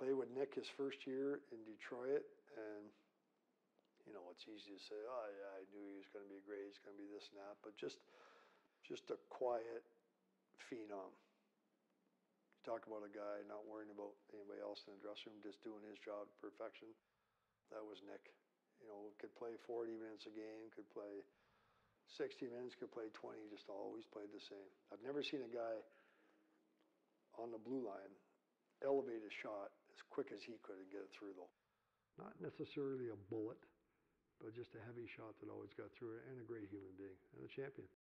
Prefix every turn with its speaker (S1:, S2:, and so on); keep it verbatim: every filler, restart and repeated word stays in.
S1: played with Nick his first year in Detroit, and you know, it's easy to say, oh yeah, I knew he was going to be great, he's going to be this and that, but just, just a quiet phenom. You talk about a guy not worrying about anybody else in the dressing room, just doing his job to perfection. That was Nick. You know, could play forty minutes a game, could play sixty minutes, could play twenty, just always played the same. I've never seen a guy on the blue line elevate a shot as quick as he could and get it through, though. Not necessarily a bullet, but just a heavy shot that always got through it, and a great human being, and a champion.